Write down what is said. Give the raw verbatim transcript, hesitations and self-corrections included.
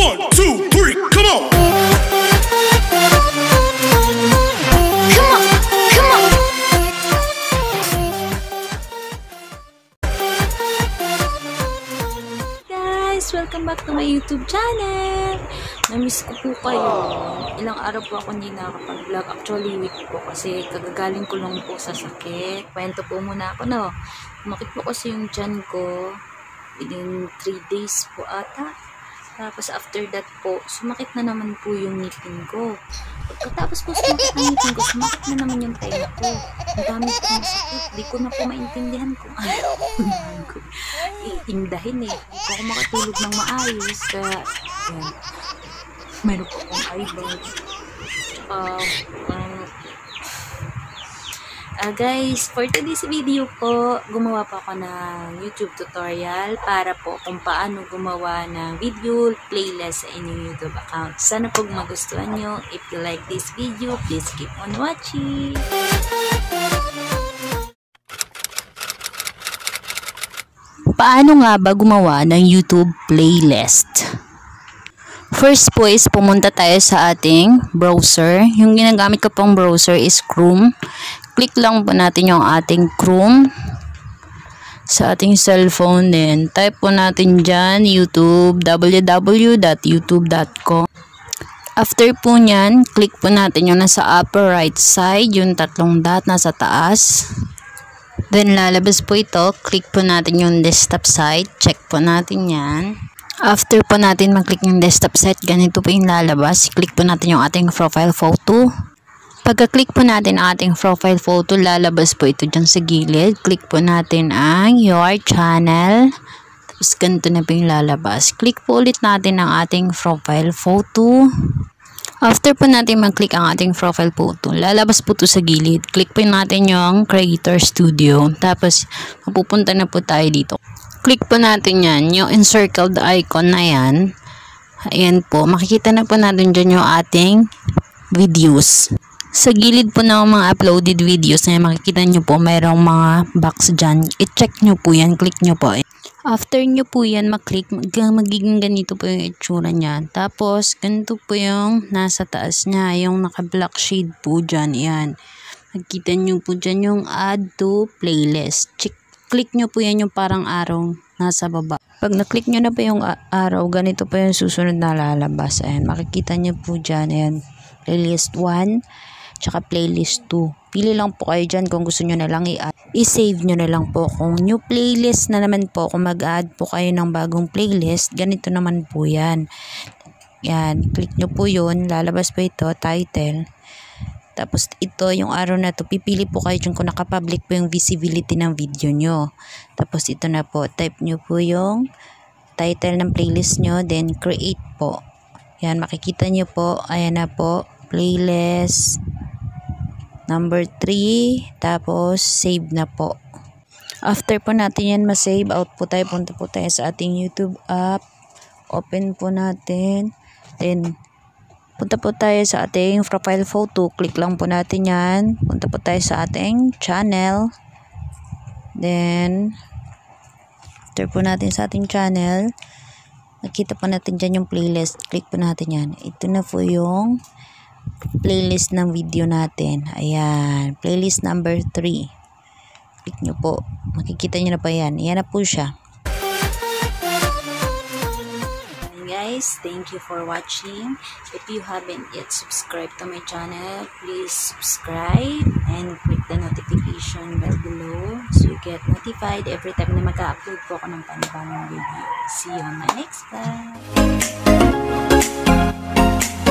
One, two, three, come on! Come on, come on! Guys, welcome back to my YouTube channel! Namiss ko po kayo. Ilang araw po ako hindi nakakapag-vlog. Actually, week po kasi kagagaling ko lang po sa sakit. Kwento po muna ako, no? Kumakit po kasi yung tiyan ko within three days po ata. Tapos after that po, sumakit na naman po yung ngipin ko. Pagkatapos po sumakit ang ngipin ko, sumakit na naman yung tenga ko. Ang dami po ng sakit. Di ko na po maintindihan kung ano ko iindahin eh. Di ko ako makatulog ng maayos. Kaya, yan. Meron po akong eyebrow. Tsaka, um, Uh, guys, for today's video po, gumawa po ako ng YouTube tutorial para po kung paano gumawa ng video playlist sa inyong YouTube account. Sana po magustuhan nyo. If you like this video, please keep on watching. Paano nga ba gumawa ng YouTube playlist? First po is pumunta tayo sa ating browser. Yung ginagamit ko pong browser is Chrome. Click lang po natin yung ating Chrome sa ating cellphone. Then type po natin dyan YouTube, w w w dot youtube dot com. After po nyan, click po natin yung nasa upper right side, yung tatlong dot nasa taas. Then lalabas po ito, click po natin yung desktop site, check po natin yan. After po natin mag-click yung desktop site, ganito po yung lalabas. Click po natin yung ating profile photo. Pagka-click po natin ang ating profile photo, lalabas po ito dyan sa gilid. Click po natin ang your channel. Tapos ganito na po yung lalabas. Click po ulit natin ang ating profile photo. After po natin mag-click ang ating profile photo, lalabas po ito sa gilid. Click po natin yung Creator Studio. Tapos mapupunta na po tayo dito. Click po natin yan, yung encircled icon na yan. Ayan po, makikita na po natin dyan yung ating videos. Sa gilid po ng mga uploaded videos na makikita nyo po mayroong mga box dyan. I-check nyo po yan, click nyo po. After nyo po yan mag-click, magiging ganito po yung itsura niya. Tapos, ganito po yung nasa taas niya, yung naka-black shade po dyan. Yan. Makikita nyo po dyan yung add to playlist. Check. Click nyo po yan yung parang araw nasa baba. Pag na-click nyo na po yung araw, ganito po yung susunod na lalabas. Ayan, makikita nyo po dyan. Ayan, playlist one, tsaka playlist two. Pili lang po kayo dyan kung gusto nyo na lang i-add. I-save nyo na lang po. Kung new playlist na naman po, kung mag-add po kayo ng bagong playlist, ganito naman po yan. Yan, click nyo po yun. Lalabas po ito, title. Tapos ito, yung araw na to, pipili po kayo dyan kung nakapublic po yung visibility ng video nyo. Tapos ito na po, type nyo po yung title ng playlist nyo, then create po. Yan, makikita nyo po, ayan na po, playlist number three, tapos save na po. After po natin yan ma-save, out po tayo, punta po tayo sa ating YouTube app, open po natin, then punta po tayo sa ating profile photo. Click lang po natin yan. Punta po tayo sa ating channel. Then, after po natin sa ating channel, nakita po natin dyan yung playlist. Click po natin yan. Ito na po yung playlist ng video natin. Ayan. Playlist number three. Click nyo po. Makikita nyo na po yan. Ayan na po siya. Guys, thank you for watching. If you haven't yet subscribed to my channel, please subscribe and click the notification bell below so you get notified every time na mag-upload po ako ng panibagong video. See you on my next vlog.